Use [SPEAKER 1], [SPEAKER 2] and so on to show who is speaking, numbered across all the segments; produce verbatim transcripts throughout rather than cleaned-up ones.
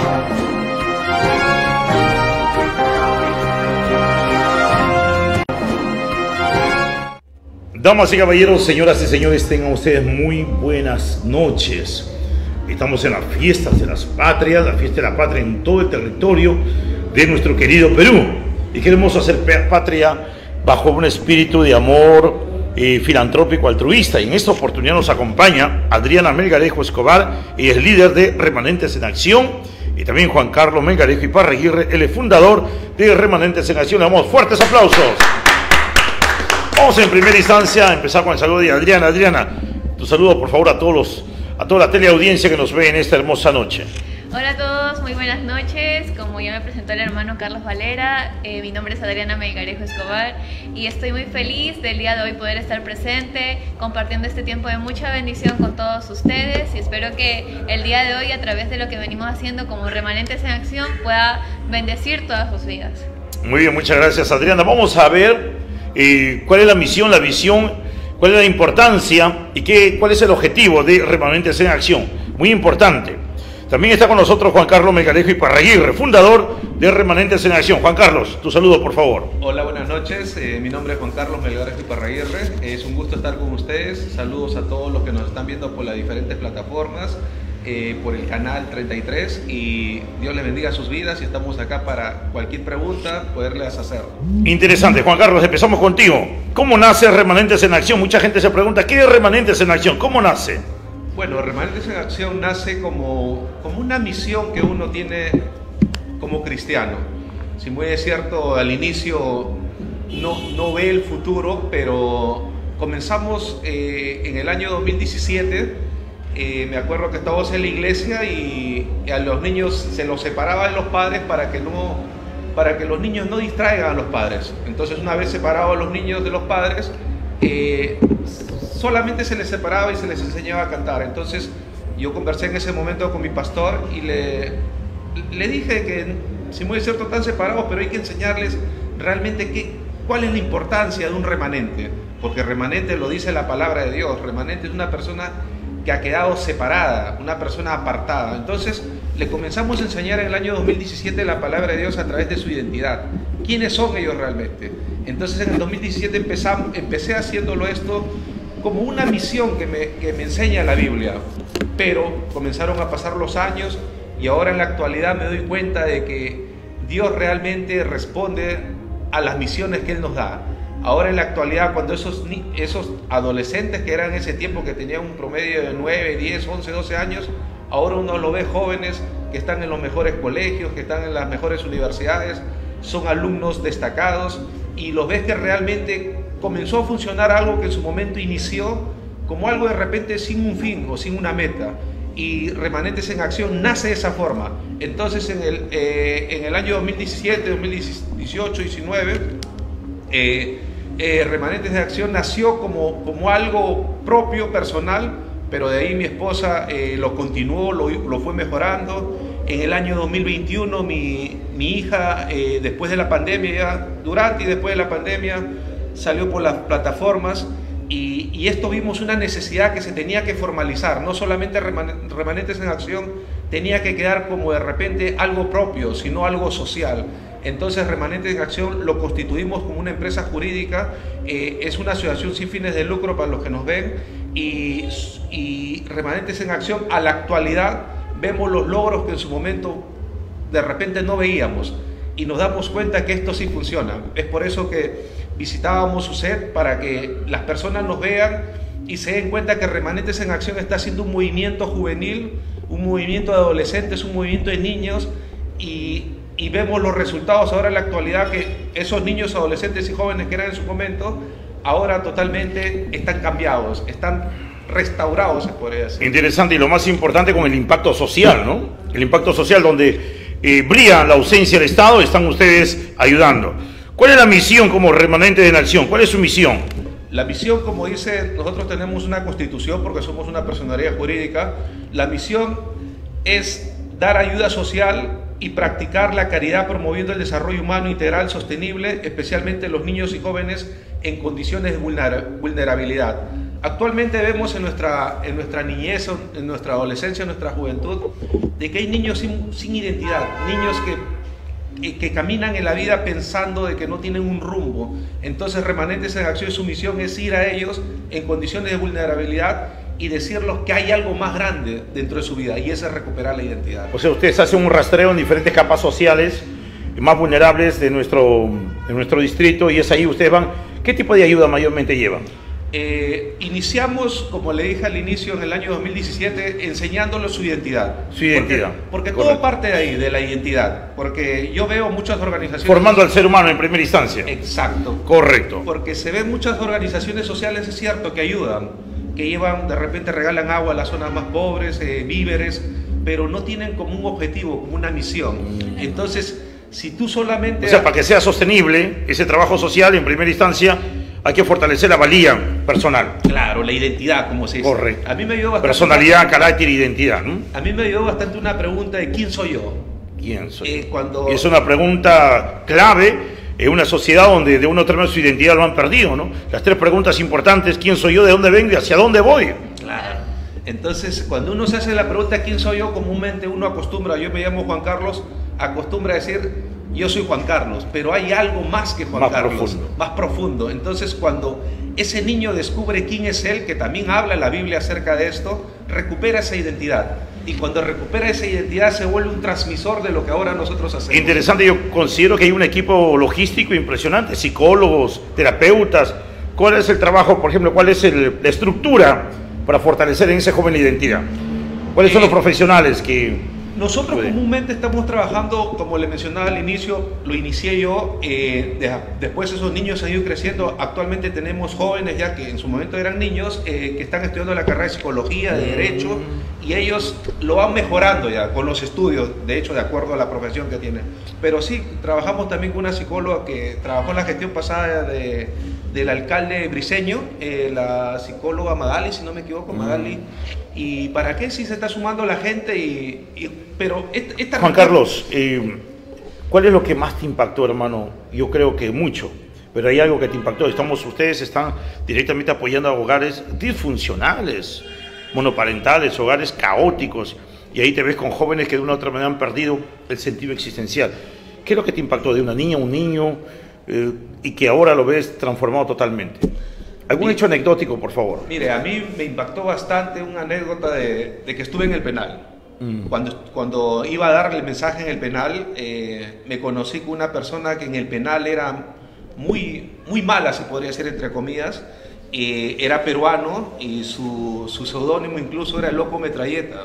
[SPEAKER 1] Damas y caballeros, señoras y señores, tengan ustedes muy buenas noches. Estamos en las fiestas de las patrias, la fiesta de la patria en todo el territorio de nuestro querido Perú. Y queremos hacer patria bajo un espíritu de amor eh, filantrópico altruista. Y en esta oportunidad nos acompaña Adriana Melgarejo Escobar, y es líder de Remanentes en Acción. Y también Juan Carlos Melgarejo Iparraguirre, el fundador de Remanentes en Acción. Le damos fuertes aplausos. Vamos en primera instancia a empezar con el saludo de Adriana. Adriana, tu saludo por favor a todos los, a toda la teleaudiencia que nos ve en esta hermosa noche.
[SPEAKER 2] Hola a todos, muy buenas noches. Como ya me presentó el hermano Carlos Valera, eh, mi nombre es Adriana Melgarejo Escobar y estoy muy feliz del día de hoy poder estar presente, compartiendo este tiempo de mucha bendición con todos ustedes, y espero que el día de hoy, a través de lo que venimos haciendo como Remanentes en Acción, pueda bendecir todas sus vidas.
[SPEAKER 1] Muy bien, muchas gracias, Adriana. Vamos a ver Eh, cuál es la misión, la visión, cuál es la importancia y qué, cuál es el objetivo de Remanentes en Acción. Muy importante. También está con nosotros Juan Carlos Melgarejo Iparraguirre, fundador de Remanentes en Acción. Juan Carlos, tu saludo por favor.
[SPEAKER 3] Hola, buenas noches. Eh, mi nombre es Juan Carlos Melgarejo Iparraguirre. Es un gusto estar con ustedes. Saludos a todos los que nos están viendo por las diferentes plataformas. Eh, por el canal treinta y tres, y Dios les bendiga sus vidas, y estamos acá para cualquier pregunta poderles hacer.
[SPEAKER 1] Interesante. Juan Carlos, empezamos contigo. ¿Cómo nace Remanentes en Acción? Mucha gente se pregunta, ¿qué es Remanentes en Acción? ¿Cómo nace?
[SPEAKER 3] Bueno, Remanentes en Acción nace como, como una misión que uno tiene como cristiano. Si muy es cierto, al inicio no, no ve el futuro, pero comenzamos eh, en el año dos mil diecisiete. Eh, me acuerdo que estábamos en la iglesia y, y a los niños se los separaba de los padres para que, no, para que los niños no distraigan a los padres. Entonces, una vez separados a los niños de los padres, eh, solamente se les separaba y se les enseñaba a cantar. Entonces, yo conversé en ese momento con mi pastor y le, le dije que, si muy es cierto, están separados, pero hay que enseñarles realmente qué, cuál es la importancia de un remanente. Porque remanente lo dice la palabra de Dios. Remanente es una persona que ha quedado separada, una persona apartada. Entonces le comenzamos a enseñar en el año dos mil diecisiete la palabra de Dios a través de su identidad. ¿Quiénes son ellos realmente? Entonces en el dos mil diecisiete empezamos, empecé haciéndolo esto como una misión que me, que me enseña la Biblia. Pero comenzaron a pasar los años y ahora en la actualidad me doy cuenta de que Dios realmente responde a las misiones que Él nos da. Ahora en la actualidad, cuando esos, esos adolescentes que eran en ese tiempo, que tenían un promedio de nueve, diez, once, doce años, ahora uno lo ve jóvenes que están en los mejores colegios, que están en las mejores universidades, son alumnos destacados, y los ves que realmente comenzó a funcionar algo que en su momento inició como algo de repente sin un fin o sin una meta. Y Remanentes en Acción nace de esa forma. Entonces en el, eh, en el año dos mil diecisiete, dos mil dieciocho, diecinueve, eh, Eh, Remanentes de Acción nació como, como algo propio, personal, pero de ahí mi esposa eh, lo continuó, lo, lo fue mejorando. En el año dos mil veintiuno mi, mi hija, eh, después de la pandemia, durante y después de la pandemia, salió por las plataformas, y, y esto vimos una necesidad que se tenía que formalizar. No solamente reman, Remanentes en Acción tenía que quedar como de repente algo propio, sino algo social. Entonces Remanentes en Acción lo constituimos como una empresa jurídica, eh, es una asociación sin fines de lucro para los que nos ven, y, y Remanentes en Acción a la actualidad vemos los logros que en su momento de repente no veíamos, y nos damos cuenta que esto sí funciona. Es por eso que visitábamos su set, para que las personas nos vean y se den cuenta que Remanentes en Acción está haciendo un movimiento juvenil, un movimiento de adolescentes, un movimiento de niños, y y vemos los resultados ahora en la actualidad, que esos niños, adolescentes y jóvenes que eran en su momento, ahora totalmente están cambiados, están restaurados, se podría decir.
[SPEAKER 1] Interesante, y lo más importante, con el impacto social, ¿no? El impacto social, donde eh, brilla la ausencia del Estado, están ustedes ayudando. ¿Cuál es la misión como Remanentes en Acción? ¿Cuál es su misión?
[SPEAKER 3] La misión, como dice, nosotros tenemos una constitución porque somos una personería jurídica. La misión es dar ayuda social y practicar la caridad, promoviendo el desarrollo humano integral sostenible, especialmente los niños y jóvenes en condiciones de vulnerabilidad. Actualmente vemos en nuestra, en nuestra niñez, en nuestra adolescencia, en nuestra juventud, de que hay niños sin, sin identidad, niños que, que, que caminan en la vida pensando de que no tienen un rumbo. Entonces Remanentes en Acción, su misión es ir a ellos en condiciones de vulnerabilidad y decirles que hay algo más grande dentro de su vida, y eso es recuperar la identidad.
[SPEAKER 1] O sea, ustedes hacen un rastreo en diferentes capas sociales más vulnerables de nuestro, de nuestro distrito, y es ahí ustedes van. ¿Qué tipo de ayuda mayormente llevan?
[SPEAKER 3] Eh, iniciamos, como le dije al inicio, en el año dos mil diecisiete, enseñándoles su identidad.
[SPEAKER 1] Su identidad.
[SPEAKER 3] Porque, porque todo parte de ahí, de la identidad. Porque yo veo muchas organizaciones...
[SPEAKER 1] Formando al ser humano en primera instancia.
[SPEAKER 3] Exacto.
[SPEAKER 1] Correcto.
[SPEAKER 3] Porque se ven muchas organizaciones sociales, es cierto, que ayudan, que llevan, de repente regalan agua a las zonas más pobres, eh, víveres, pero no tienen como un objetivo, como una misión. Entonces, si tú solamente...
[SPEAKER 1] O sea, para que sea sostenible ese trabajo social, en primera instancia, hay que fortalecer la valía personal.
[SPEAKER 3] Claro, la identidad, como se dice.
[SPEAKER 1] Correcto.
[SPEAKER 3] A mí me ayudó bastante.
[SPEAKER 1] Personalidad, carácter, identidad, ¿no?
[SPEAKER 3] A mí me ayudó bastante una pregunta de ¿quién soy yo?
[SPEAKER 1] ¿Quién soy?
[SPEAKER 3] Eh, cuando...
[SPEAKER 1] Es una pregunta clave en una sociedad donde de una u otra manera su identidad lo han perdido, ¿no? Las tres preguntas importantes: ¿quién soy yo? ¿De dónde vengo? ¿Y hacia dónde voy?
[SPEAKER 3] Claro. Entonces, cuando uno se hace la pregunta ¿quién soy yo?, comúnmente uno acostumbra, yo me llamo Juan Carlos, acostumbra a decir yo soy Juan Carlos, pero hay algo más que Juan
[SPEAKER 1] más
[SPEAKER 3] Carlos,
[SPEAKER 1] profundo.
[SPEAKER 3] más profundo. Entonces, cuando ese niño descubre quién es él, que también habla la Biblia acerca de esto, recupera esa identidad. Y cuando recupera esa identidad se vuelve un transmisor de lo que ahora nosotros hacemos.
[SPEAKER 1] Interesante, yo considero que hay un equipo logístico impresionante, psicólogos, terapeutas. ¿Cuál es el trabajo, por ejemplo, cuál es el, la estructura para fortalecer en ese joven la identidad? ¿Cuáles son
[SPEAKER 3] Eh,
[SPEAKER 1] los profesionales que...?
[SPEAKER 3] Nosotros
[SPEAKER 1] pueden?
[SPEAKER 3] comúnmente estamos trabajando, como le mencionaba al inicio, lo inicié yo, eh, de, después esos niños han ido creciendo. Actualmente tenemos jóvenes ya que en su momento eran niños, eh, que están estudiando la carrera de psicología, de derecho, y ellos lo van mejorando ya con los estudios, de hecho, de acuerdo a la profesión que tienen. Pero sí, trabajamos también con una psicóloga que trabajó en la gestión pasada de, del alcalde briseño, eh, la psicóloga Magali, si no me equivoco, Magali. ¿Y para qué? Si se está sumando la gente y... y pero esta, esta
[SPEAKER 1] Juan Carlos, eh, ¿cuál es lo que más te impactó, hermano? Yo creo que mucho, pero hay algo que te impactó. Estamos, ustedes están directamente apoyando a hogares disfuncionales, monoparentales, hogares caóticos, y ahí te ves con jóvenes que de una u otra manera han perdido el sentido existencial. ¿Qué es lo que te impactó de una niña, un niño, eh, y que ahora lo ves transformado totalmente? ¿Algún hecho anecdótico, por favor?
[SPEAKER 3] Mire, a mí me impactó bastante una anécdota de, de que estuve en el penal. Mm. Cuando, cuando iba a darle el mensaje en el penal, eh, me conocí con una persona que en el penal era muy, muy mala, se podría decir, entre comillas. Eh, era peruano y su, su seudónimo incluso era Loco Metralleta,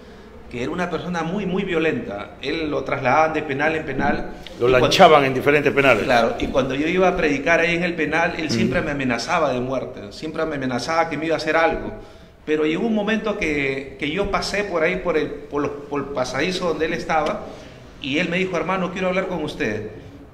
[SPEAKER 3] que era una persona muy, muy violenta. Él lo trasladaban de penal en penal.
[SPEAKER 1] Lo lanchaban cuando, en diferentes penales.
[SPEAKER 3] Claro, y cuando yo iba a predicar ahí en el penal, él mm. siempre me amenazaba de muerte, siempre me amenazaba que me iba a hacer algo. Pero llegó un momento que, que yo pasé por ahí, por el, por, los, por el pasadizo donde él estaba, y él me dijo, hermano, quiero hablar con usted.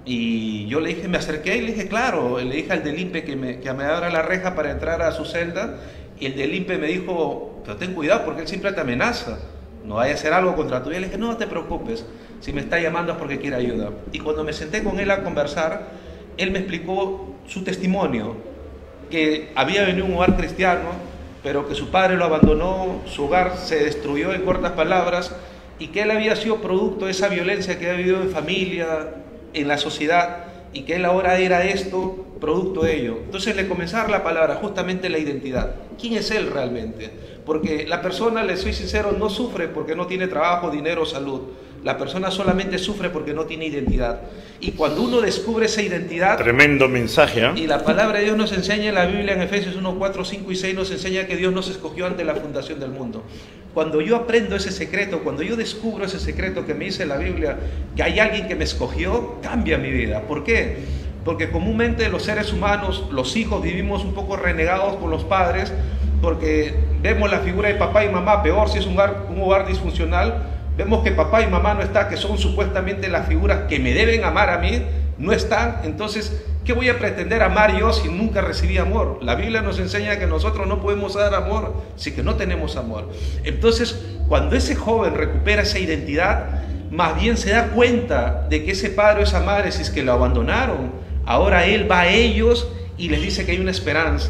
[SPEAKER 3] Y yo le dije, me acerqué y le dije, claro, le dije al del I N P E que me, que me abra la reja para entrar a su celda, y el del I N P E me dijo, pero ten cuidado porque él siempre te amenaza, no vaya a hacer algo contra tu vida. Le dije, no, no te preocupes, si me está llamando es porque quiere ayuda. Y cuando me senté con él a conversar, él me explicó su testimonio, que había venido a un hogar cristiano, pero que su padre lo abandonó, su hogar se destruyó en cortas palabras, y que él había sido producto de esa violencia que había vivido en familia, en la sociedad, y que él ahora era esto, producto de ello. Entonces le comencé a dar la palabra, justamente la identidad. ¿Quién es él realmente? Porque la persona, le soy sincero, no sufre porque no tiene trabajo, dinero o salud. La persona solamente sufre porque no tiene identidad. Y cuando uno descubre esa identidad...
[SPEAKER 1] Tremendo mensaje, ¿eh?
[SPEAKER 3] Y la palabra de Dios nos enseña en la Biblia, en Efesios uno, cuatro, cinco y seis, nos enseña que Dios nos escogió ante la fundación del mundo. Cuando yo aprendo ese secreto, cuando yo descubro ese secreto que me dice la Biblia, que hay alguien que me escogió, cambia mi vida. ¿Por qué? Porque comúnmente los seres humanos, los hijos, vivimos un poco renegados con los padres, porque vemos la figura de papá y mamá, peor si es un hogar, un hogar disfuncional. Vemos que papá y mamá no están, que son supuestamente las figuras que me deben amar a mí, no están. Entonces, ¿qué voy a pretender amar yo si nunca recibí amor? La Biblia nos enseña que nosotros no podemos dar amor si que no tenemos amor. Entonces, cuando ese joven recupera esa identidad, más bien se da cuenta de que ese padre o esa madre, si es que lo abandonaron, ahora él va a ellos y les dice que hay una esperanza,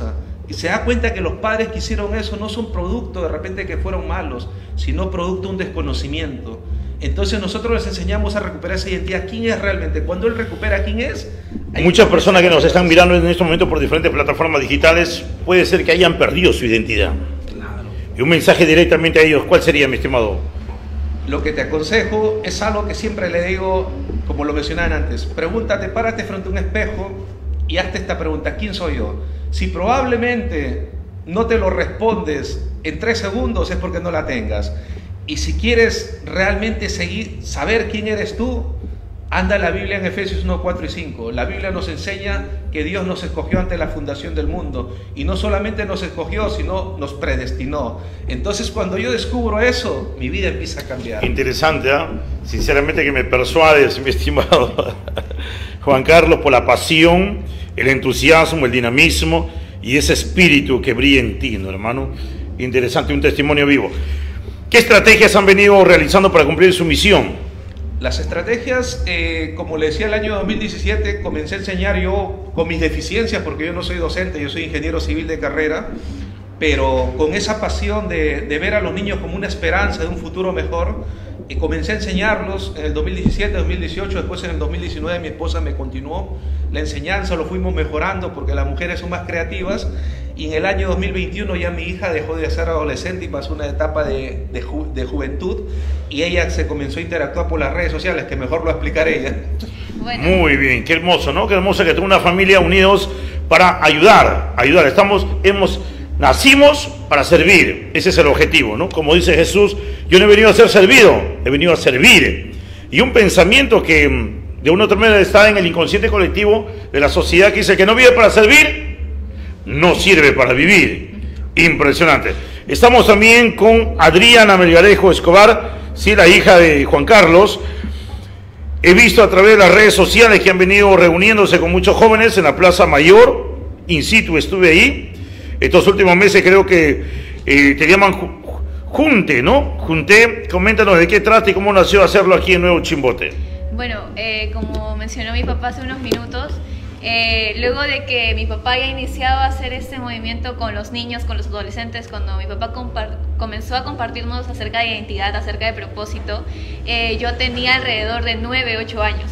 [SPEAKER 3] Y se da cuenta que los padres que hicieron eso no son producto de repente que fueron malos, sino producto de un desconocimiento. Entonces nosotros les enseñamos a recuperar esa identidad. ¿Quién es realmente? Cuando él recupera quién es...
[SPEAKER 1] Muchas personas que nos están mirando en este momento por diferentes plataformas digitales, puede ser que hayan perdido su identidad.
[SPEAKER 3] Claro.
[SPEAKER 1] Y un mensaje directamente a ellos, ¿cuál sería, mi estimado?
[SPEAKER 3] Lo que te aconsejo es algo que siempre le digo, como lo mencionaban antes. Pregúntate, párate frente a un espejo y hazte esta pregunta: ¿quién soy yo? Si probablemente no te lo respondes en tres segundos es porque no la tengas. Y si quieres realmente seguir, saber quién eres tú, anda a la Biblia en Efesios uno, cuatro y cinco. La Biblia nos enseña que Dios nos escogió ante la fundación del mundo. Y no solamente nos escogió, sino nos predestinó. Entonces, cuando yo descubro eso, mi vida empieza a cambiar.
[SPEAKER 1] Interesante, ¿eh? Sinceramente que me persuades, mi estimado Juan Carlos, por la pasión, el entusiasmo, el dinamismo y ese espíritu que brilla en ti, ¿no, hermano? Interesante, un testimonio vivo. ¿Qué estrategias han venido realizando para cumplir su misión?
[SPEAKER 3] Las estrategias, eh, como le decía, el año dos mil diecisiete comencé a enseñar yo con mis deficiencias, porque yo no soy docente, yo soy ingeniero civil de carrera, pero con esa pasión de, de ver a los niños como una esperanza de un futuro mejor, eh, comencé a enseñarlos en el dos mil diecisiete, dos mil dieciocho, después en el dos mil diecinueve mi esposa me continuó la enseñanza, lo fuimos mejorando porque las mujeres son más creativas. Y en el año dos mil veintiuno ya mi hija dejó de ser adolescente y pasó una etapa de, de, ju de juventud, y ella se comenzó a interactuar por las redes sociales, que mejor lo explicaré ella.
[SPEAKER 2] Bueno.
[SPEAKER 1] Muy bien, qué hermoso, ¿no? Qué hermoso que tenga una familia unidos para ayudar, ayudar. Estamos, hemos, nacimos para servir, ese es el objetivo, ¿no? Como dice Jesús, yo no he venido a ser servido, he venido a servir. Y un pensamiento que de una u otra manera está en el inconsciente colectivo de la sociedad, que dice que no vive para servir, no sirve para vivir. Impresionante. Estamos también con Adriana Melgarejo Escobar, sí, la hija de Juan Carlos. He visto a través de las redes sociales que han venido reuniéndose con muchos jóvenes en la Plaza Mayor, in situ estuve ahí. Estos últimos meses creo que eh, te llaman Junte, ¿no? Junte, coméntanos de qué trata y cómo nació hacerlo aquí en Nuevo Chimbote.
[SPEAKER 2] Bueno, eh, como mencionó mi papá hace unos minutos, Eh, luego de que mi papá ya iniciaba a hacer este movimiento con los niños, con los adolescentes, cuando mi papá comenzó a compartirnos acerca de identidad, acerca de propósito, eh, yo tenía alrededor de nueve, ocho años.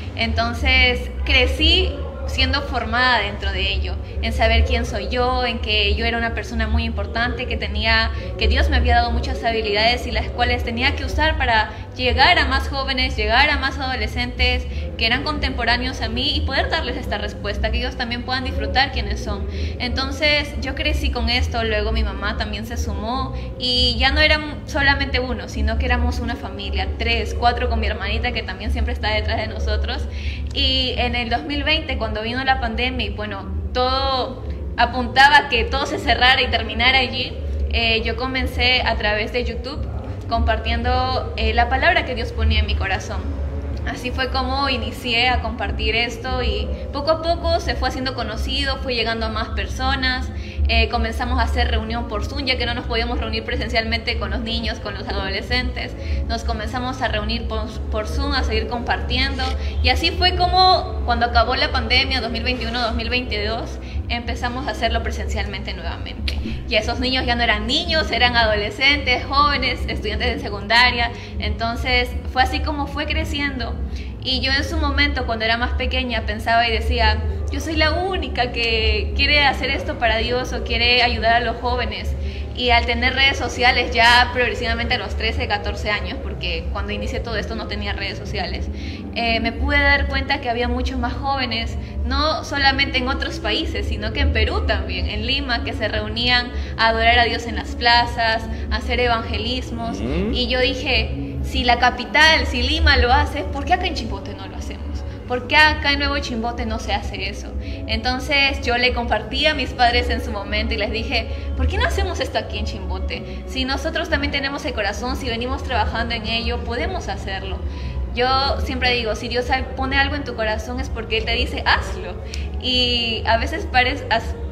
[SPEAKER 2] Entonces crecí siendo formada dentro de ello, en saber quién soy yo, en que yo era una persona muy importante, que tenía, que Dios me había dado muchas habilidades y las cuales tenía que usar para llegar a más jóvenes, llegar a más adolescentes que eran contemporáneos a mí y poder darles esta respuesta, que ellos también puedan disfrutar quiénes son. Entonces yo crecí con esto, luego mi mamá también se sumó y ya no eran solamente uno, sino que éramos una familia, tres, cuatro con mi hermanita que también siempre está detrás de nosotros. Y en el dos mil veinte, cuando vino la pandemia y bueno, todo apuntaba a que todo se cerrara y terminara allí, eh, yo comencé a través de YouTube compartiendo eh, la palabra que Dios ponía en mi corazón. Así fue como inicié a compartir esto y poco a poco se fue haciendo conocido, fue llegando a más personas. Eh, comenzamos a hacer reunión por Zoom, ya que no nos podíamos reunir presencialmente con los niños, con los adolescentes. Nos comenzamos a reunir por, por Zoom, a seguir compartiendo. Y así fue como cuando acabó la pandemia, dos mil veintiuno dos mil veintidós, empezamos a hacerlo presencialmente nuevamente. Y esos niños ya no eran niños, eran adolescentes, jóvenes, estudiantes de secundaria. Entonces fue así como fue creciendo. Y yo en su momento, cuando era más pequeña, pensaba y decía, yo soy la única que quiere hacer esto para Dios o quiere ayudar a los jóvenes. Y al tener redes sociales ya progresivamente a los trece, catorce años, porque cuando inicié todo esto no tenía redes sociales, eh, me pude dar cuenta que había muchos más jóvenes, no solamente en otros países, sino que en Perú también, en Lima, que se reunían a adorar a Dios en las plazas, a hacer evangelismos. Mm. Y yo dije, si la capital, si Lima lo hace, ¿por qué acá en Chimbote no lo hacemos? ¿Por qué acá en Nuevo Chimbote no se hace eso? Entonces yo le compartí a mis padres en su momento y les dije, ¿por qué no hacemos esto aquí en Chimbote? Si nosotros también tenemos el corazón, si venimos trabajando en ello, podemos hacerlo. Yo siempre digo, si Dios pone algo en tu corazón es porque Él te dice, hazlo. Y a veces parece,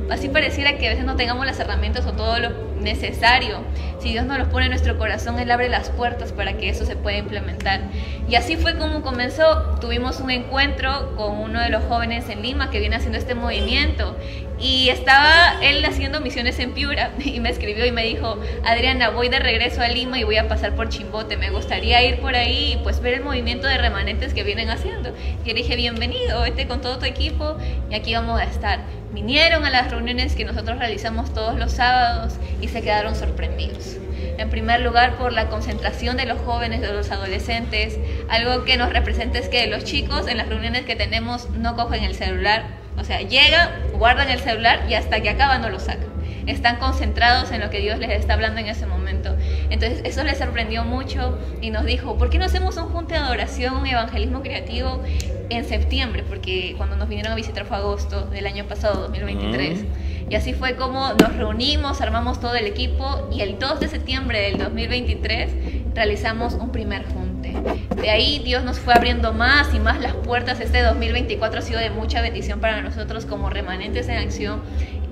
[SPEAKER 2] así pareciera que a veces no tengamos las herramientas o todo lo necesario, si Dios nos los pone en nuestro corazón, Él abre las puertas para que eso se pueda implementar. Y así fue como comenzó. Tuvimos un encuentro con uno de los jóvenes en Lima que viene haciendo este movimiento, y estaba él haciendo misiones en Piura, y me escribió y me dijo: Adriana, voy de regreso a Lima y voy a pasar por Chimbote, me gustaría ir por ahí y pues ver el movimiento de remanentes que vienen haciendo. Y yo le dije: bienvenido, vete con todo tu equipo y aquí vamos a estar. Vinieron a las reuniones que nosotros realizamos todos los sábados y se quedaron sorprendidos. En primer lugar, por la concentración de los jóvenes, de los adolescentes. Algo que nos representa es que los chicos en las reuniones que tenemos no cogen el celular. O sea, llegan, guardan el celular y hasta que acaba no lo sacan. Están concentrados en lo que Dios les está hablando en ese momento. Entonces eso les sorprendió mucho y nos dijo: ¿por qué no hacemos un junte de adoración, un evangelismo creativo en septiembre? Porque cuando nos vinieron a visitar fue agosto del año pasado, dos mil veintitrés. Y así fue como nos reunimos, armamos todo el equipo, y el dos de septiembre del dos mil veintitrés realizamos un primer junte. De ahí Dios nos fue abriendo más y más las puertas. Este dos mil veinticuatro ha sido de mucha bendición para nosotros como Remanentes en Acción.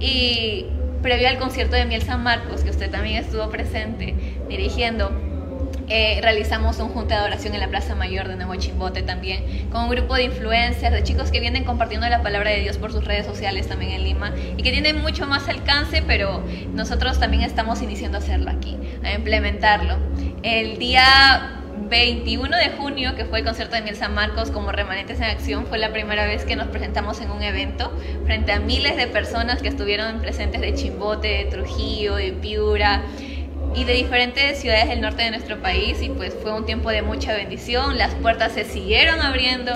[SPEAKER 2] Y previo al concierto de Miel San Marcos, que usted también estuvo presente dirigiendo, eh, realizamos un junte de adoración en la Plaza Mayor de Nuevo Chimbote también, con un grupo de influencers, de chicos que vienen compartiendo la palabra de Dios por sus redes sociales también en Lima, y que tienen mucho más alcance, pero nosotros también estamos iniciando a hacerlo aquí, a implementarlo. El día veintiuno de junio, que fue el concierto de Miel San Marcos como Remanentes en Acción, fue la primera vez que nos presentamos en un evento frente a miles de personas que estuvieron presentes de Chimbote, de Trujillo, de Piura y de diferentes ciudades del norte de nuestro país, y pues fue un tiempo de mucha bendición. Las puertas se siguieron abriendo,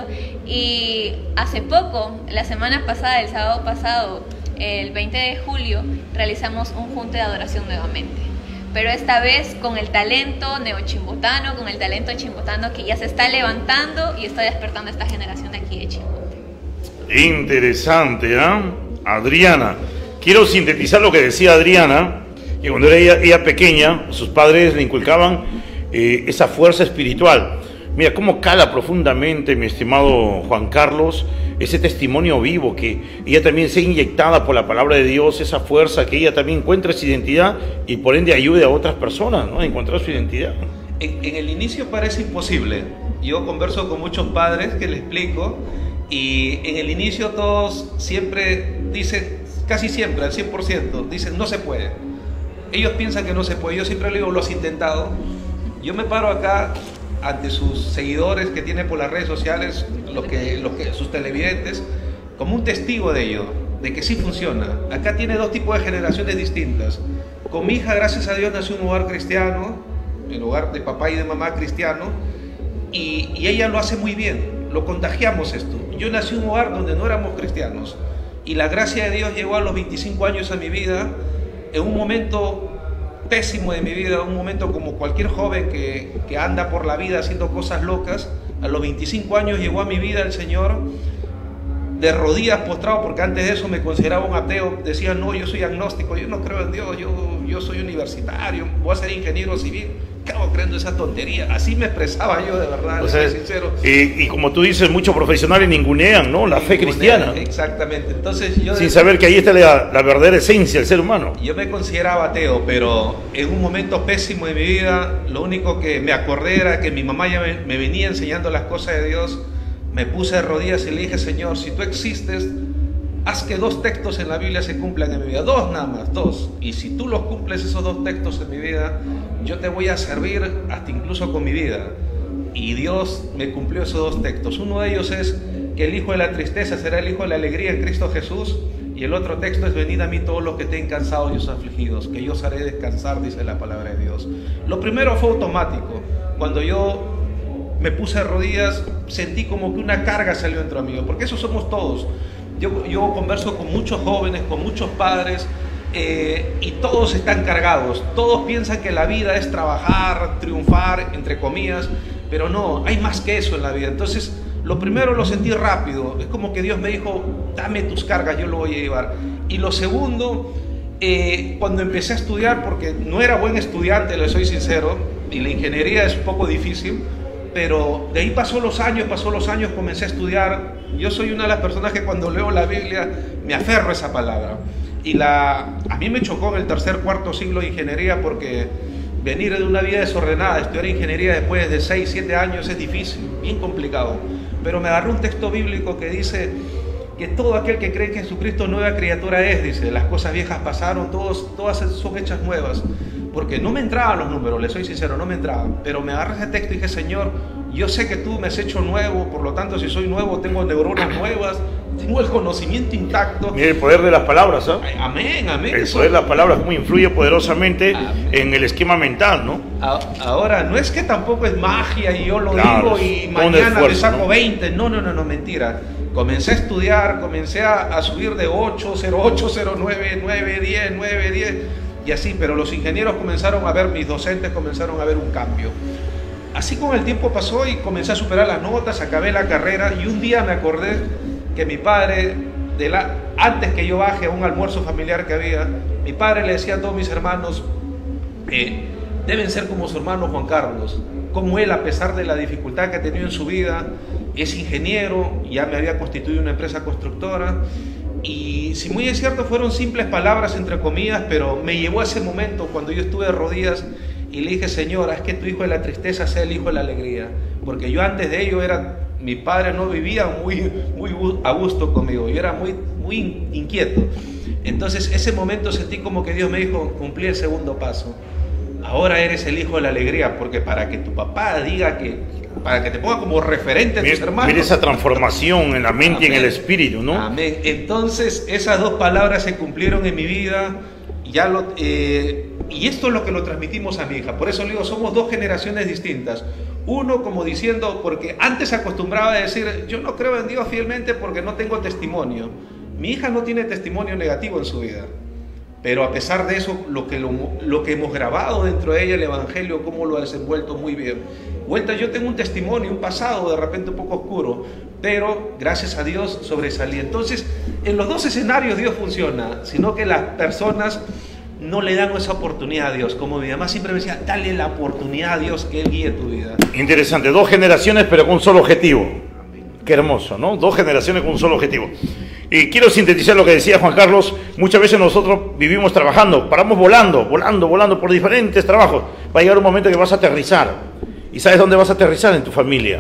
[SPEAKER 2] y hace poco, la semana pasada, el sábado pasado, el veinte de julio, realizamos un junte de adoración nuevamente, pero esta vez con el talento neochimbotano, con el talento chimbotano que ya se está levantando y está despertando esta generación de aquí de Chimbote.
[SPEAKER 1] Interesante, ¿ah? ¿eh? Adriana, quiero sintetizar lo que decía Adriana, que cuando era ella, ella pequeña, sus padres le inculcaban eh, esa fuerza espiritual. Mira cómo cala profundamente, mi estimado Juan Carlos, ese testimonio vivo, que ella también sea inyectada por la palabra de Dios, esa fuerza, que ella también encuentre su identidad y por ende ayude a otras personas, ¿no?, a encontrar su identidad.
[SPEAKER 3] En, en el inicio parece imposible. Yo converso con muchos padres que les explico, y en el inicio todos siempre dicen, casi siempre, al cien por ciento, dicen: no se puede. Ellos piensan que no se puede. Yo siempre le digo: lo has intentado. Yo me paro acá ante sus seguidores que tiene por las redes sociales, los que, los que, sus televidentes, como un testigo de ello, de que sí funciona. Acá tiene dos tipos de generaciones distintas. Con mi hija, gracias a Dios, nació en un hogar cristiano, en hogar de papá y de mamá cristiano, y, y ella lo hace muy bien, lo contagiamos esto. Yo nací en un hogar donde no éramos cristianos, y la gracia de Dios llegó a los veinticinco años a mi vida, en un momento pésimo de mi vida, un momento como cualquier joven que, que anda por la vida haciendo cosas locas. A los veinticinco años llegó a mi vida el Señor, de rodillas postrado, porque antes de eso me consideraba un ateo. Decía: no, yo soy agnóstico, yo no creo en Dios, yo, yo soy universitario, voy a ser ingeniero civil. ¿Qué hago creyendo esa tontería? Así me expresaba yo, de verdad,
[SPEAKER 1] o sea,
[SPEAKER 3] soy sincero.
[SPEAKER 1] Y, y como tú dices, muchos profesionales ningunean, ¿no?, la fe cristiana.
[SPEAKER 3] Exactamente. Entonces yo,
[SPEAKER 1] sin saber que ahí está la, la verdadera esencia del ser humano.
[SPEAKER 3] Yo me consideraba ateo, pero en un momento pésimo de mi vida, lo único que me acordé era que mi mamá ya me, me venía enseñando las cosas de Dios. Me puse de rodillas y le dije: Señor, si tú existes, haz que dos textos en la Biblia se cumplan en mi vida. Dos nada más, dos. Y si tú los cumples, esos dos textos en mi vida, yo te voy a servir hasta incluso con mi vida. Y Dios me cumplió esos dos textos. Uno de ellos es que el hijo de la tristeza será el hijo de la alegría en Cristo Jesús. Y el otro texto es: venid a mí todos los que estén cansados y os afligidos, que yo os haré descansar, dice la palabra de Dios. Lo primero fue automático. Cuando yo me puse de rodillas, sentí como que una carga salió dentro de mí, porque eso somos todos. Yo, yo converso con muchos jóvenes, con muchos padres, eh, y todos están cargados. Todos piensan que la vida es trabajar, triunfar, entre comillas, pero no, hay más que eso en la vida. Entonces, lo primero lo sentí rápido. Es como que Dios me dijo: dame tus cargas, yo lo voy a llevar. Y lo segundo, eh, cuando empecé a estudiar, porque no era buen estudiante, le soy sincero, y la ingeniería es un poco difícil, pero de ahí pasó los años, pasó los años, comencé a estudiar. Yo soy una de las personas que cuando leo la Biblia me aferro a esa palabra. y la, a mí me chocó en el tercer, cuarto siglo de ingeniería porque venir de una vida desordenada, estudiar ingeniería después de seis, siete años es difícil, bien complicado. Pero me agarró un texto bíblico que dice que todo aquel que cree que Jesucristo nueva criatura es, dice, las cosas viejas pasaron, todos, todas son hechas nuevas. Porque no me entraban los números, les soy sincero, no me entraban. Pero me agarré ese texto y dije, Señor, yo sé que tú me has hecho nuevo, por lo tanto, si soy nuevo, tengo neuronas nuevas, tengo el conocimiento intacto.
[SPEAKER 1] Mira el poder de las palabras, ¿eh?
[SPEAKER 3] Amén, amén.
[SPEAKER 1] El
[SPEAKER 3] Eso,
[SPEAKER 1] poder de las palabras, cómo influye poderosamente
[SPEAKER 3] amén.
[SPEAKER 1] En el esquema mental, ¿no?
[SPEAKER 3] Ahora, no es que tampoco es magia y yo lo
[SPEAKER 1] Claro,
[SPEAKER 3] digo y
[SPEAKER 1] un
[SPEAKER 3] mañana
[SPEAKER 1] esfuerzo,
[SPEAKER 3] me saco
[SPEAKER 1] ¿no?
[SPEAKER 3] veinte. No, no, no, no, mentira. Comencé a estudiar, comencé a, a subir de ocho, cero ocho, cero nueve, nueve, diez, nueve, diez y así, pero los ingenieros comenzaron a ver, mis docentes comenzaron a ver un cambio. Así con el tiempo pasó y comencé a superar las notas, acabé la carrera y un día me acordé que mi padre, de la, antes que yo baje a un almuerzo familiar que había, mi padre le decía a todos mis hermanos, eh, deben ser como su hermano Juan Carlos, como él, a pesar de la dificultad que ha tenido en su vida, es ingeniero, ya me había constituido una empresa constructora. Y si muy es cierto, fueron simples palabras entre comillas, pero me llevó a ese momento cuando yo estuve de rodillas y le dije, Señor, haz que tu hijo de la tristeza sea el hijo de la alegría. Porque yo antes de ello era, mi padre no vivía muy, muy a gusto conmigo, yo era muy, muy inquieto. Entonces ese momento sentí como que Dios me dijo, cumplí el segundo paso. Ahora eres el hijo de la alegría, porque para que tu papá diga que, para que te ponga como referente a tus hermanos.
[SPEAKER 1] Mira esa transformación en la mente y en el espíritu, ¿no?
[SPEAKER 3] Amén. Entonces esas dos palabras se cumplieron en mi vida. Ya lo, eh, y esto es lo que lo transmitimos a mi hija. Por eso le digo, somos dos generaciones distintas. Uno como diciendo, porque antes se acostumbraba a decir, yo no creo en Dios fielmente porque no tengo testimonio. Mi hija no tiene testimonio negativo en su vida. Pero a pesar de eso, lo que, lo, lo que hemos grabado dentro de ella, el Evangelio, cómo lo ha desenvuelto muy bien. Vuelta, yo tengo un testimonio, un pasado de repente un poco oscuro, pero gracias a Dios sobresalí. Entonces, en los dos escenarios Dios funciona, sino que las personas no le dan esa oportunidad a Dios. Como mi mamá siempre me decía, dale la oportunidad a Dios que Él guíe tu vida.
[SPEAKER 1] Interesante, dos generaciones pero con un solo objetivo. Qué hermoso, ¿no? Dos generaciones con un solo objetivo. Y quiero sintetizar lo que decía Juan Carlos. Muchas veces nosotros vivimos trabajando, paramos volando, volando, volando por diferentes trabajos. Va a llegar un momento que vas a aterrizar. ¿Y sabes dónde vas a aterrizar? En tu familia.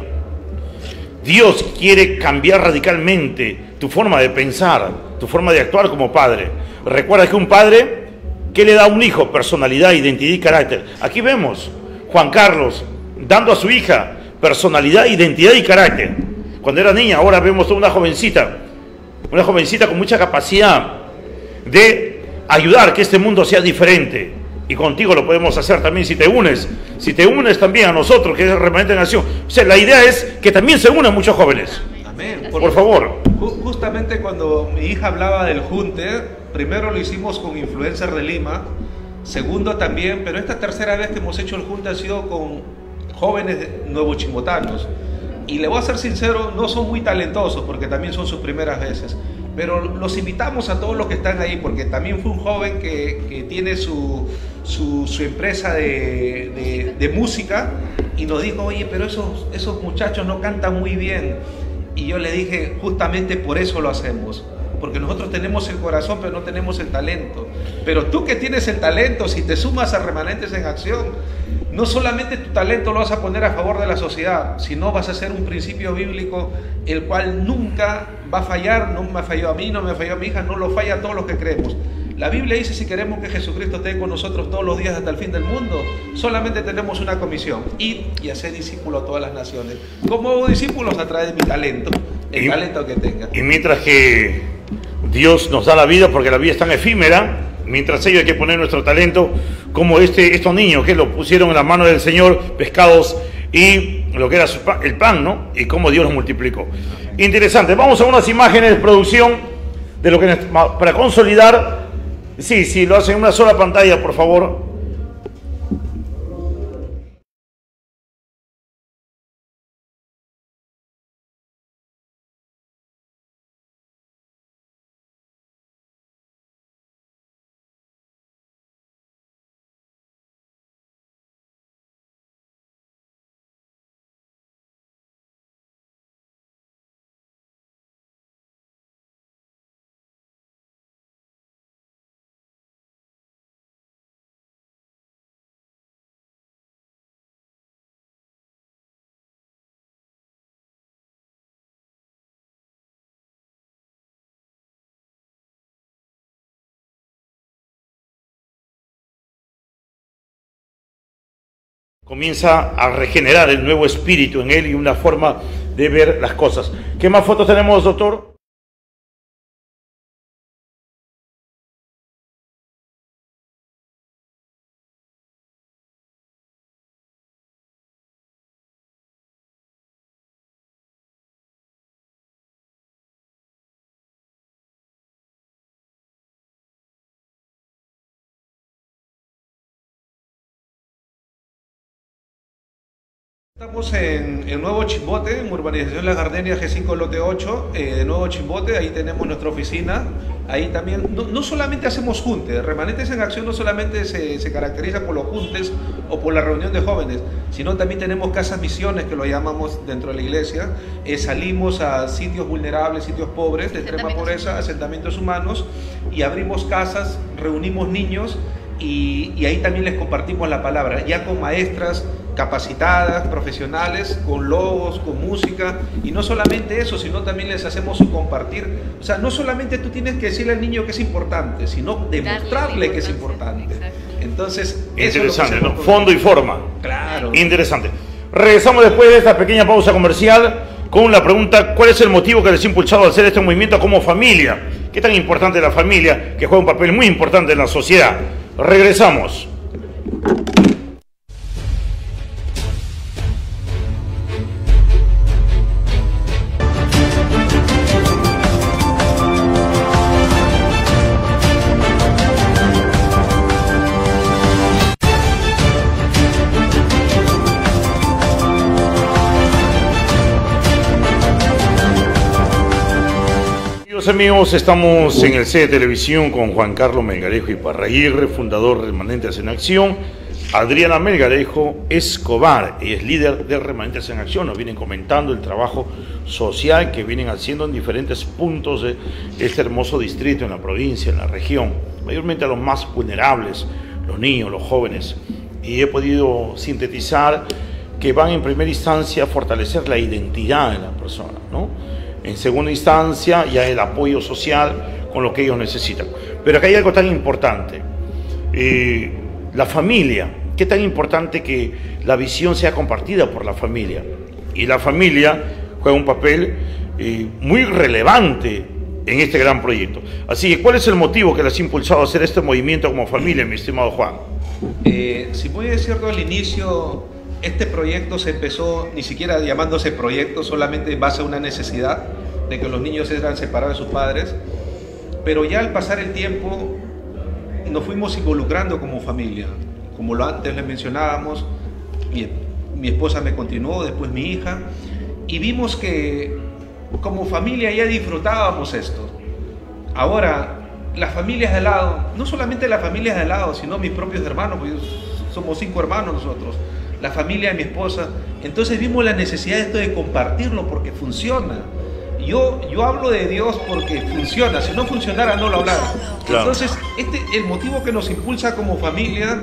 [SPEAKER 1] Dios quiere cambiar radicalmente tu forma de pensar, tu forma de actuar como padre. Recuerda que un padre, ¿qué le da a un hijo? Personalidad, identidad y carácter. Aquí vemos Juan Carlos dando a su hija personalidad, identidad y carácter. Cuando era niña, ahora vemos una jovencita, una jovencita con mucha capacidad de ayudar que este mundo sea diferente. Y contigo lo podemos hacer también si te unes, si te unes también a nosotros, que es Remanente en Acción. O sea, la idea es que también se unan muchos jóvenes.
[SPEAKER 3] Amén.
[SPEAKER 1] Por, por favor.
[SPEAKER 3] Justamente cuando mi hija hablaba del junte, primero lo hicimos con influencers de Lima, segundo también, pero esta tercera vez que hemos hecho el junte ha sido con jóvenes nuevochimbotanos. Y le voy a ser sincero, no son muy talentosos porque también son sus primeras veces, pero los invitamos a todos los que están ahí, porque también fue un joven que, que tiene su, su, su empresa de, de, de música y nos dijo, oye, pero esos, esos muchachos no cantan muy bien. Y yo le dije, justamente por eso lo hacemos, porque nosotros tenemos el corazón pero no tenemos el talento. Pero tú que tienes el talento, si te sumas a Remanentes en Acción, no solamente tu talento lo vas a poner a favor de la sociedad, sino vas a hacer un principio bíblico el cual nunca va a fallar. No me ha fallado a mí, no me ha fallado a mi hija, no lo falla a todos los que creemos. La Biblia dice, si queremos que Jesucristo esté con nosotros todos los días hasta el fin del mundo, solamente tenemos una comisión: ir y hacer discípulos a todas las naciones. ¿Cómo hago discípulos? A través de mi talento, el y, talento que tenga.
[SPEAKER 1] Y mientras que Dios nos da la vida, porque la vida es tan efímera, mientras ello hay que poner nuestro talento, como este, estos niños que lo pusieron en las manos del Señor, pescados y lo que era su pan, el pan, ¿no? Y cómo Dios los multiplicó. Interesante. Vamos a unas imágenes de producción de lo que para consolidar. Sí, sí, lo hacen en una sola pantalla, por favor. Comienza a regenerar el nuevo espíritu en él y una forma de ver las cosas. ¿Qué más fotos tenemos, doctor?
[SPEAKER 3] Estamos en, en Nuevo Chimbote, en Urbanización Las Gardenias G cinco Lote ocho, eh, de Nuevo Chimbote. Ahí tenemos nuestra oficina. Ahí también, no, no solamente hacemos juntes, Remanentes en Acción no solamente se, se caracteriza por los juntes o por la reunión de jóvenes, sino también tenemos casas misiones, que lo llamamos dentro de la iglesia. Eh, salimos a sitios vulnerables, sitios pobres, de extrema pobreza, asentamientos humanos, y abrimos casas, reunimos niños, y, y ahí también les compartimos la palabra, ya con maestras capacitadas, profesionales, con logos, con música, y no solamente eso, sino también les hacemos su compartir. O sea, no solamente tú tienes que decirle al niño que es importante, sino demostrarle que es importante. Exacto. Entonces,
[SPEAKER 1] interesante, ¿no? Fondo y forma.
[SPEAKER 3] Claro.
[SPEAKER 1] Interesante. Regresamos después de esta pequeña pausa comercial con la pregunta: ¿cuál es el motivo que les ha impulsado a hacer este movimiento como familia? ¿Qué tan importante es la familia, que juega un papel muy importante en la sociedad? Regresamos. Amigos, estamos en el C de Televisión con Juan Carlos Melgarejo Iparraguirre, fundador de Remanentes en Acción. Adriana Melgarejo Escobar es líder de Remanentes en Acción. Nos vienen comentando el trabajo social que vienen haciendo en diferentes puntos de este hermoso distrito, en la provincia, en la región, mayormente a los más vulnerables, los niños, los jóvenes. Y he podido sintetizar que van en primera instancia a fortalecer la identidad de la persona, ¿no? En segunda instancia, ya el apoyo social con lo que ellos necesitan. Pero acá hay algo tan importante. Eh, la familia. Qué tan importante que la visión sea compartida por la familia. Y la familia juega un papel eh, muy relevante en este gran proyecto. Así que, ¿cuál es el motivo que les ha impulsado a hacer este movimiento como familia, mi estimado Juan?
[SPEAKER 3] Eh, si voy a decirlo al inicio, este proyecto se empezó ni siquiera llamándose proyecto, solamente en base a una necesidad de que los niños eran separados de sus padres, pero ya al pasar el tiempo nos fuimos involucrando como familia, como lo antes les mencionábamos. mi, mi esposa me continuó, después mi hija, y vimos que como familia ya disfrutábamos esto. Ahora, las familias de al lado, no solamente las familias de al lado, sino mis propios hermanos, porque somos cinco hermanos nosotros, la familia de mi esposa. Entonces vimos la necesidad de esto de compartirlo porque funciona. Yo, yo hablo de Dios porque funciona, si no funcionara no lo hablara. Claro. Entonces, este, el motivo que nos impulsa como familia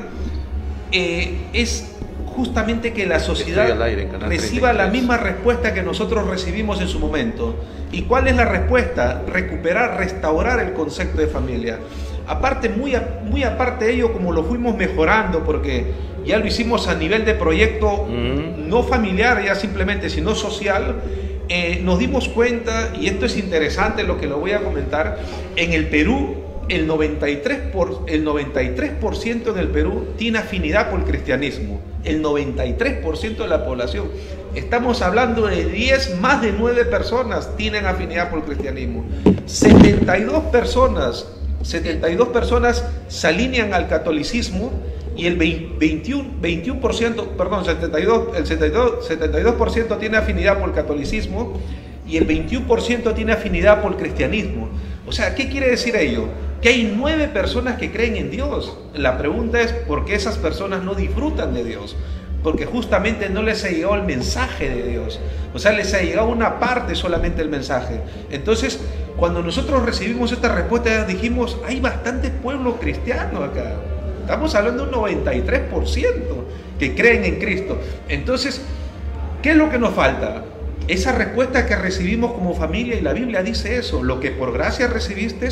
[SPEAKER 3] eh, es justamente que la sociedad aire, reciba la misma respuesta que nosotros recibimos en su momento. ¿Y cuál es la respuesta? Recuperar, restaurar el concepto de familia. Aparte, muy, muy aparte de ello, como lo fuimos mejorando, porque ya lo hicimos a nivel de proyecto, mm. no familiar ya simplemente, sino social, eh, nos dimos cuenta, y esto es interesante lo que lo voy a comentar, en el Perú, el noventa y tres por, el noventa y tres por ciento en el Perú tiene afinidad por el cristianismo, el noventa y tres por ciento de la población. Estamos hablando de diez, más de nueve personas tienen afinidad por el cristianismo. setenta y dos personas, setenta y dos personas se alinean al catolicismo, y el veintiuno por ciento, perdón, setenta y dos, el setenta y dos por ciento tiene afinidad por el catolicismo y el veintiuno por ciento tiene afinidad por el cristianismo. O sea, ¿qué quiere decir ello? Que hay nueve personas que creen en Dios. La pregunta es, ¿por qué esas personas no disfrutan de Dios? Porque justamente no les ha llegado el mensaje de Dios. O sea, les ha llegado una parte solamente del mensaje. Entonces, cuando nosotros recibimos esta respuesta, dijimos, hay bastante pueblo cristiano acá. Estamos hablando de un noventa y tres por ciento que creen en Cristo. Entonces, ¿qué es lo que nos falta? Esa respuesta que recibimos como familia, y la Biblia dice eso: lo que por gracia recibiste,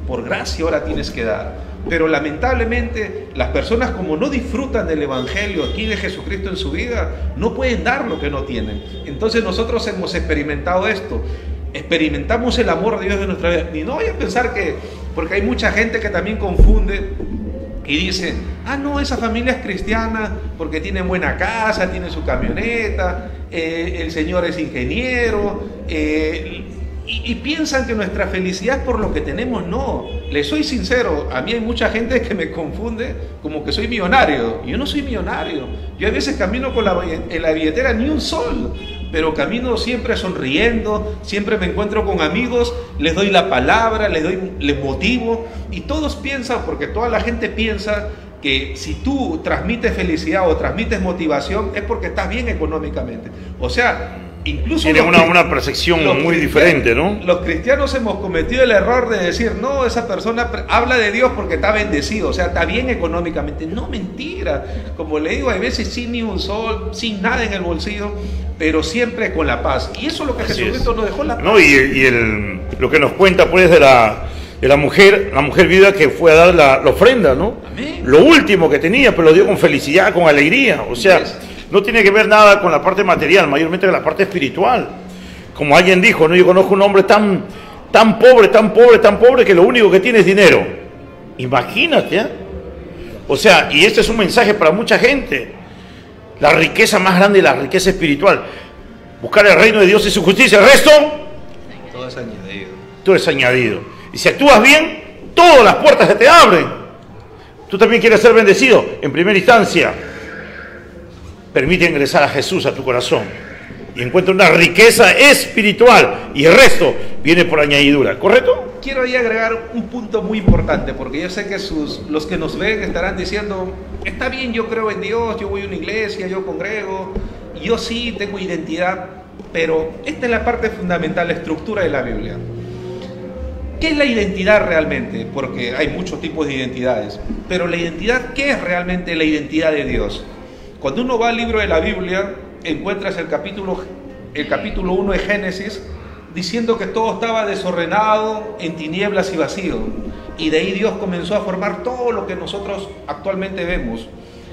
[SPEAKER 3] por gracia ahora tienes que dar. Pero lamentablemente las personas, como no disfrutan del Evangelio aquí de Jesucristo en su vida, no pueden dar lo que no tienen. Entonces nosotros hemos experimentado esto, experimentamos el amor de Dios en nuestra vida. Y no voy a pensar que, porque hay mucha gente que también confunde y dice, ah no, esa familia es cristiana porque tiene buena casa, tiene su camioneta, eh, el señor es ingeniero, eh, y, y piensan que nuestra felicidad es por lo que tenemos. No, les soy sincero, a mí hay mucha gente que me confunde como que soy millonario. Yo no soy millonario, yo a veces camino con la, en la billetera ni un sol, pero camino siempre sonriendo, siempre me encuentro con amigos, les doy la palabra, les doy, les motivo, y todos piensan, porque toda la gente piensa que si tú transmites felicidad o transmites motivación es porque estás bien económicamente. O sea, incluso
[SPEAKER 1] tiene una, una percepción muy diferente, ¿no?
[SPEAKER 3] Los cristianos hemos cometido el error de decir, no, esa persona habla de Dios porque está bendecido, o sea, está bien económicamente. No, mentira. Como le digo, hay veces sin ni un sol, sin nada en el bolsillo, pero siempre con la paz. Y eso es lo que
[SPEAKER 1] Así
[SPEAKER 3] Jesucristo
[SPEAKER 1] es.
[SPEAKER 3] nos dejó, la paz.
[SPEAKER 1] No, y, y el, lo que nos cuenta pues de la, de la mujer, la mujer viuda que fue a dar la, la ofrenda, ¿no?
[SPEAKER 3] Amén.
[SPEAKER 1] Lo último que tenía, pero lo dio con felicidad, con alegría. O sea,
[SPEAKER 3] Yes.
[SPEAKER 1] no tiene que ver nada con la parte material, mayormente con la parte espiritual. Como alguien dijo, ¿no? Yo conozco un hombre tan, tan pobre, tan pobre, tan pobre, que lo único que tiene es dinero. Imagínate, ¿eh? O sea, y este es un mensaje para mucha gente. La riqueza más grande es la riqueza espiritual. Buscar el reino de Dios y su justicia. El resto,
[SPEAKER 3] Todo es añadido.
[SPEAKER 1] todo es añadido. Y si actúas bien, todas las puertas se te abren. Tú también quieres ser bendecido. En primera instancia, permite ingresar a Jesús a tu corazón y encuentra una riqueza espiritual, y el resto viene por añadidura, ¿correcto?
[SPEAKER 3] Quiero ahí agregar un punto muy importante, porque yo sé que sus, los que nos ven estarán diciendo, está bien, yo creo en Dios, yo voy a una iglesia, yo congrego, yo sí tengo identidad, pero esta es la parte fundamental, la estructura de la Biblia. ¿Qué es la identidad realmente? Porque hay muchos tipos de identidades, pero la identidad, ¿qué es realmente la identidad de Dios? Cuando uno va al libro de la Biblia, encuentras el capítulo, el capítulo uno de Génesis, diciendo que todo estaba desordenado, en tinieblas y vacío. Y de ahí Dios comenzó a formar todo lo que nosotros actualmente vemos.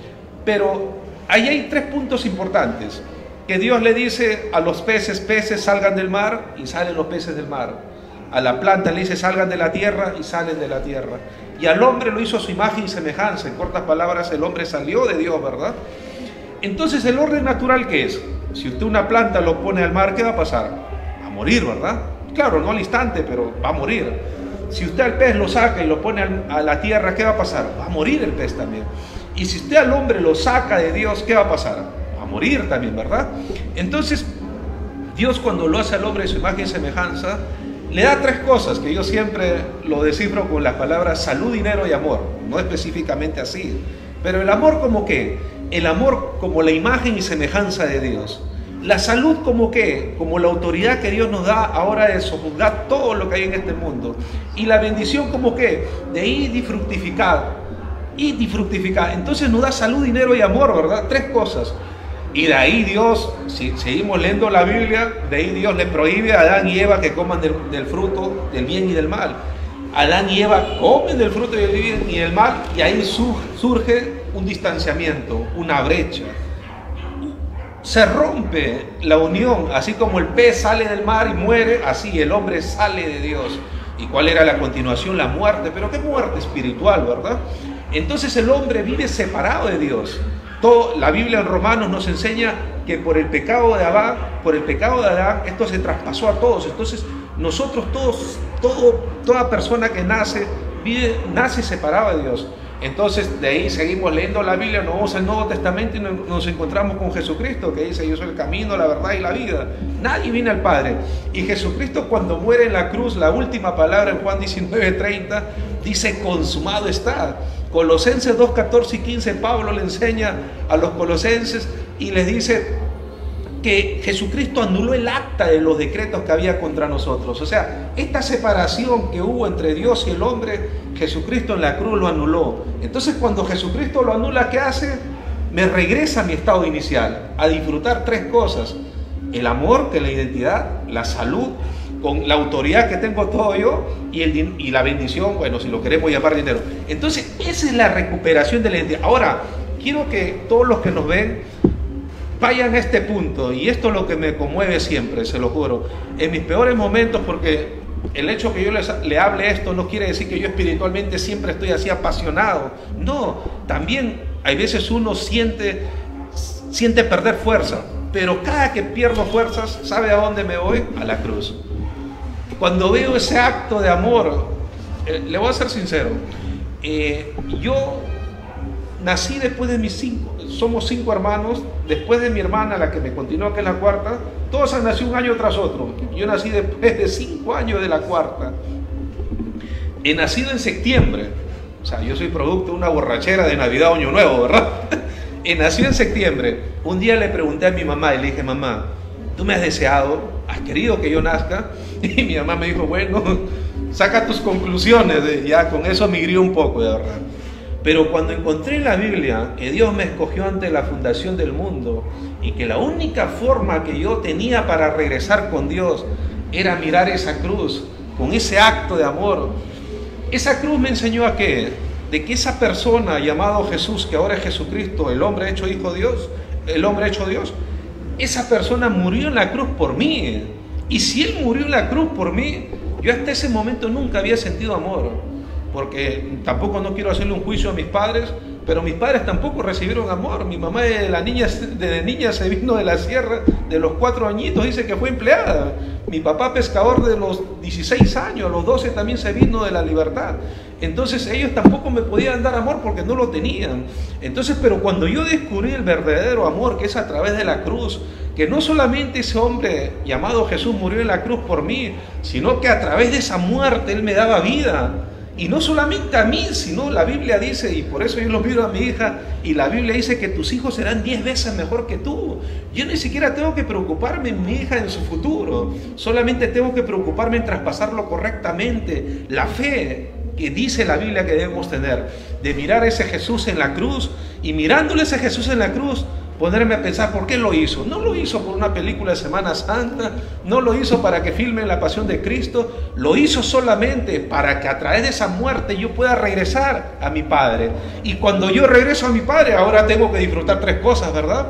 [SPEAKER 3] Pero ahí hay tres puntos importantes. Que Dios le dice a los peces, peces salgan del mar, y salen los peces del mar. A la planta le dice salgan de la tierra, y salen de la tierra. Y al hombre lo hizo a su imagen y semejanza. En cortas palabras, el hombre salió de Dios, ¿verdad? Entonces, ¿el orden natural qué es? Si usted una planta lo pone al mar, ¿qué va a pasar? Va a morir, ¿verdad? Claro, no al instante, pero va a morir. Si usted al pez lo saca y lo pone a la tierra, ¿qué va a pasar? Va a morir el pez también. Y si usted al hombre lo saca de Dios, ¿qué va a pasar? Va a morir también, ¿verdad? Entonces, Dios, cuando lo hace al hombre de su imagen y semejanza, le da tres cosas que yo siempre lo descifro con las palabras salud, dinero y amor. No específicamente así, pero el amor como qué, el amor como la imagen y semejanza de Dios. La salud como qué, como la autoridad que Dios nos da ahora de sojuzgar todo lo que hay en este mundo. Y la bendición como qué, de ir y fructificar, ir y fructificar. Entonces nos da salud, dinero y amor, ¿verdad? Tres cosas. Y de ahí Dios, si seguimos leyendo la Biblia, de ahí Dios le prohíbe a Adán y Eva que coman del, del fruto del bien y del mal. Adán y Eva comen del fruto del bien y del mal, y ahí surge un distanciamiento, una brecha. Se rompe la unión, así como el pez sale del mar y muere, así el hombre sale de Dios. ¿Y cuál era la continuación? La muerte. Pero qué muerte espiritual, ¿verdad? Entonces el hombre vive separado de Dios. Todo, la Biblia en Romanos nos enseña que por el pecado de Adán, por el pecado de Adán, esto se traspasó a todos. Entonces nosotros todos, todo, toda persona que nace, vive, nace separado de Dios. Entonces de ahí seguimos leyendo la Biblia, nos vamos al Nuevo Testamento y nos encontramos con Jesucristo, que dice: yo soy el camino, la verdad y la vida. Nadie viene al Padre. Y Jesucristo, cuando muere en la cruz, la última palabra en Juan diecinueve treinta dice: consumado está. Colosenses dos, catorce y quince, Pablo le enseña a los colosenses y les dice que Jesucristo anuló el acta de los decretos que había contra nosotros. O sea, esta separación que hubo entre Dios y el hombre, Jesucristo en la cruz lo anuló. Entonces, cuando Jesucristo lo anula, ¿qué hace? Me regresa a mi estado inicial, a disfrutar tres cosas: el amor que la identidad, la salud, con la autoridad que tengo todo yo y, el, y la bendición, bueno, si lo queremos llamar dinero. Entonces, esa es la recuperación de la identidad. Ahora, quiero que todos los que nos ven vayan a este punto, y esto es lo que me conmueve siempre, se lo juro. En mis peores momentos, porque el hecho que yo les, le hable esto no quiere decir que yo espiritualmente siempre estoy así apasionado. No, también hay veces uno siente, siente perder fuerza, pero cada que pierdo fuerzas, ¿sabe a dónde me voy? A la cruz. Cuando veo ese acto de amor, eh, le voy a ser sincero, eh, yo nací después de mis cinco, somos cinco hermanos, después de mi hermana, la que me continuó, que es la cuarta, todos han nacido un año tras otro. Yo nací después de cinco años de la cuarta. He nacido en septiembre, o sea, yo soy producto de una borrachera de Navidad o Año Nuevo, ¿verdad? He nacido en septiembre. Un día le pregunté a mi mamá y le dije, mamá, ¿tú me has deseado? ¿Has querido que yo nazca? Y mi mamá me dijo, bueno, saca tus conclusiones. Ya con eso me migré un poco, de verdad. Pero cuando encontré en la Biblia que Dios me escogió ante la fundación del mundo y que la única forma que yo tenía para regresar con Dios era mirar esa cruz, con ese acto de amor, esa cruz me enseñó a qué, de que esa persona llamado Jesús, que ahora es Jesucristo, el hombre hecho hijo de Dios, el hombre hecho Dios, esa persona murió en la cruz por mí. Y si Él murió en la cruz por mí, yo hasta ese momento nunca había sentido amor. Porque tampoco no quiero hacerle un juicio a mis padres, pero mis padres tampoco recibieron amor. Mi mamá de la niña, desde niña se vino de la sierra, de los cuatro añitos, dice que fue empleada. Mi papá pescador de los dieciséis años, a los doce también se vino de la libertad. Entonces ellos tampoco me podían dar amor porque no lo tenían. Entonces, pero cuando yo descubrí el verdadero amor, que es a través de la cruz, que no solamente ese hombre llamado Jesús murió en la cruz por mí, sino que a través de esa muerte Él me daba vida. Y no solamente a mí, sino la Biblia dice, y por eso yo lo miro a mi hija, y la Biblia dice que tus hijos serán diez veces mejor que tú. Yo ni siquiera tengo que preocuparme en mi hija, en su futuro. Solamente tengo que preocuparme en traspasarlo correctamente. La fe que dice la Biblia que debemos tener, de mirar a ese Jesús en la cruz, y mirándole a ese Jesús en la cruz, ponerme a pensar, ¿por qué lo hizo? No lo hizo por una película de Semana Santa, no lo hizo para que filmen la pasión de Cristo, lo hizo solamente para que a través de esa muerte yo pueda regresar a mi Padre. Y cuando yo regreso a mi Padre, ahora tengo que disfrutar tres cosas, ¿verdad?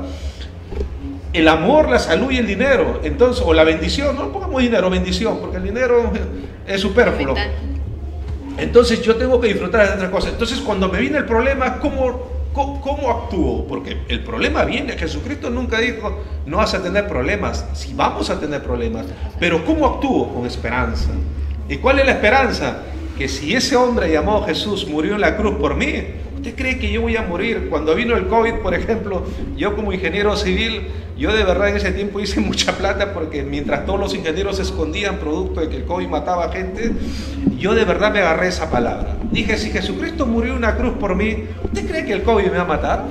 [SPEAKER 3] El amor, la salud y el dinero. Entonces, o la bendición, no pongamos dinero, bendición, porque el dinero es superfluo. Entonces yo tengo que disfrutar de estas tres cosas. Entonces cuando me viene el problema, ¿cómo... ¿Cómo, ¿Cómo actúo? Porque el problema viene. Jesucristo nunca dijo, no vas a tener problemas. Sí, vamos a tener problemas. Pero ¿cómo actúo? Con esperanza. ¿Y cuál es la esperanza? Que si ese hombre llamado Jesús murió en la cruz por mí, ¿usted cree que yo voy a morir? Cuando vino el COVID, por ejemplo, yo como ingeniero civil, yo de verdad en ese tiempo hice mucha plata, porque mientras todos los ingenieros se escondían producto de que el COVID mataba gente, yo de verdad me agarré esa palabra. Dije, si Jesucristo murió en una cruz por mí, ¿usted cree que el COVID me va a matar?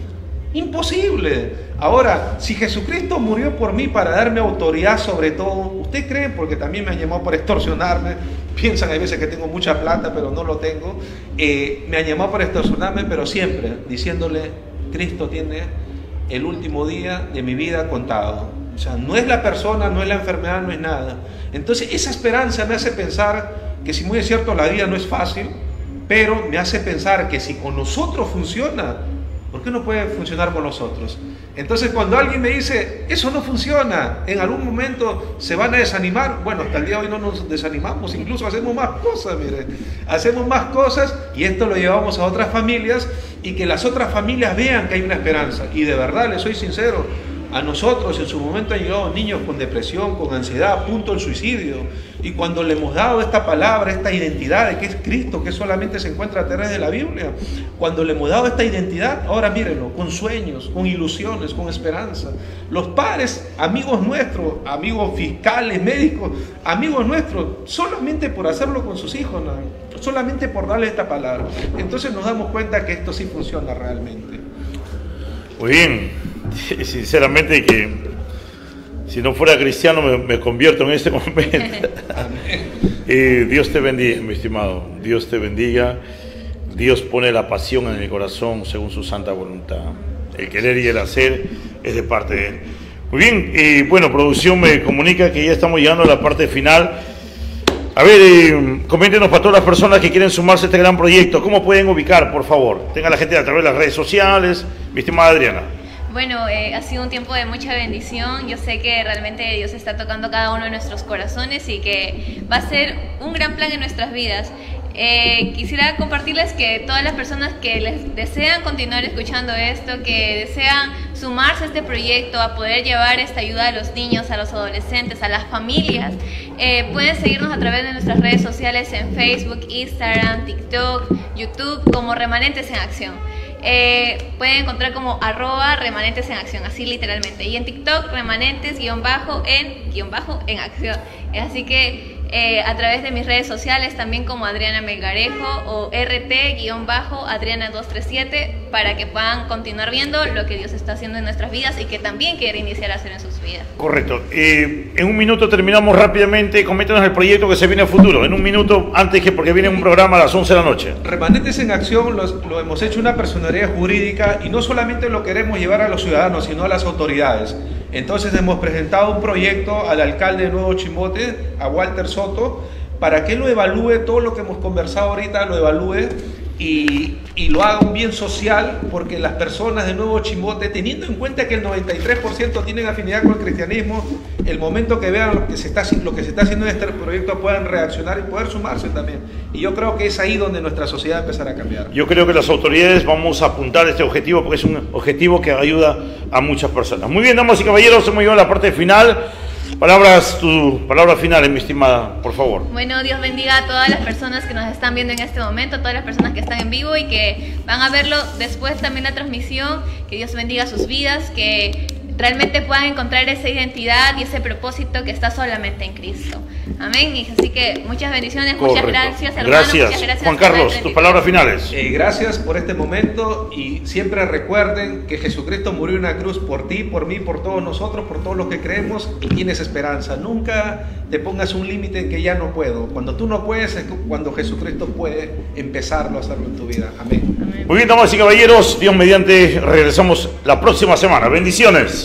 [SPEAKER 3] Imposible. Ahora, si Jesucristo murió por mí para darme autoridad sobre todo, ¿usted cree? Porque también me han llamado por extorsionarme. Piensan a veces que tengo mucha plata, pero no lo tengo. Eh, me han llamado por extorsionarme, pero siempre diciéndole, Cristo tiene el último día de mi vida contado. O sea, no es la persona, no es la enfermedad, no es nada. Entonces, esa esperanza me hace pensar que, si muy es cierto, la vida no es fácil, pero me hace pensar que si con nosotros funciona, ¿por qué no puede funcionar con los otros? Entonces, cuando alguien me dice, eso no funciona, en algún momento se van a desanimar. Bueno, hasta el día de hoy no nos desanimamos, incluso hacemos más cosas, mire, hacemos más cosas, y esto lo llevamos a otras familias, y que las otras familias vean que hay una esperanza. Y de verdad, les soy sincero, a nosotros en su momento han llegado niños con depresión, con ansiedad, a punto del suicidio. Y cuando le hemos dado esta palabra, esta identidad de que es Cristo, que solamente se encuentra a través de la Biblia, cuando le hemos dado esta identidad, ahora mírenlo, con sueños, con ilusiones, con esperanza. Los padres, amigos nuestros, amigos fiscales, médicos, amigos nuestros, solamente por hacerlo con sus hijos, ¿no? Solamente por darle esta palabra. Entonces nos damos cuenta que esto sí funciona realmente.
[SPEAKER 1] Muy bien. Sinceramente que si no fuera cristiano me, me convierto en este momento. eh, Dios te bendiga, mi estimado. Dios te bendiga. Dios pone la pasión en el corazón según su santa voluntad. El querer y el hacer es de parte de Él. Muy bien, eh, bueno, producción me comunica que ya estamos llegando a la parte final. A ver, eh, coméntenos para todas las personas que quieren sumarse a este gran proyecto, ¿cómo pueden ubicar, por favor? Tenga la gente a través de las redes sociales, mi estimada Adriana.
[SPEAKER 2] Bueno, eh, ha sido un tiempo de mucha bendición. Yo sé que realmente Dios está tocando cada uno de nuestros corazones y que va a ser un gran plan en nuestras vidas. Eh, quisiera compartirles que todas las personas que les desean continuar escuchando esto, que desean sumarse a este proyecto, a poder llevar esta ayuda a los niños, a los adolescentes, a las familias, eh, pueden seguirnos a través de nuestras redes sociales en Facebook, Instagram, TikTok, YouTube como Remanentes en Acción. Eh, pueden encontrar como arroba remanentes en acción, así literalmente, y en TikTok remanentes guión bajo en guión bajo en acción. Así que eh, a través de mis redes sociales también como Adriana Melgarejo o R T guión bajo Adriana dos tres siete, para que puedan continuar viendo lo que Dios está haciendo en nuestras vidas y que también quiere iniciar a hacer en sus vidas.
[SPEAKER 1] Correcto. Eh, en un minuto terminamos rápidamente. Coméntanos el proyecto que se viene a futuro. En un minuto, antes que porque viene un programa a las once de la noche.
[SPEAKER 3] Remanentes en Acción los, lo hemos hecho una personería jurídica y no solamente lo queremos llevar a los ciudadanos, sino a las autoridades. Entonces hemos presentado un proyecto al alcalde de Nuevo Chimbote, a Walter Soto, para que lo evalúe, todo lo que hemos conversado ahorita, lo evalúe y, y lo haga un bien social, porque las personas de Nuevo Chimbote, teniendo en cuenta que el noventa y tres por ciento tienen afinidad con el cristianismo, el momento que vean lo que se está, lo que se está haciendo en este proyecto puedan reaccionar y poder sumarse también. Y yo creo que es ahí donde nuestra sociedad empezará a cambiar.
[SPEAKER 1] Yo creo que las autoridades vamos a apuntar a este objetivo porque es un objetivo que ayuda a muchas personas. Muy bien, damas y caballeros, hemos llegado a la parte final. Palabras, tu palabra final, mi estimada, por favor.
[SPEAKER 2] Bueno, Dios bendiga a todas las personas que nos están viendo en este momento, a todas las personas que están en vivo y que van a verlo después también la transmisión. Que Dios bendiga sus vidas, que realmente puedan encontrar esa identidad y ese propósito que está solamente en Cristo. Amén. Y así que muchas bendiciones,
[SPEAKER 1] Correcto.
[SPEAKER 2] Muchas gracias, hermano.
[SPEAKER 1] Gracias.
[SPEAKER 2] Muchas gracias.
[SPEAKER 1] Juan Carlos, tus palabras finales.
[SPEAKER 3] Eh, gracias por este momento y siempre recuerden que Jesucristo murió en una cruz por ti, por mí, por todos nosotros, por todos los que creemos y tienes esperanza. Nunca te pongas un límite en que ya no puedo. Cuando tú no puedes es cuando Jesucristo puede empezarlo a hacerlo en tu vida. Amén.
[SPEAKER 2] Amén.
[SPEAKER 1] Muy bien, damas y caballeros, Dios mediante, regresamos la próxima semana. Bendiciones.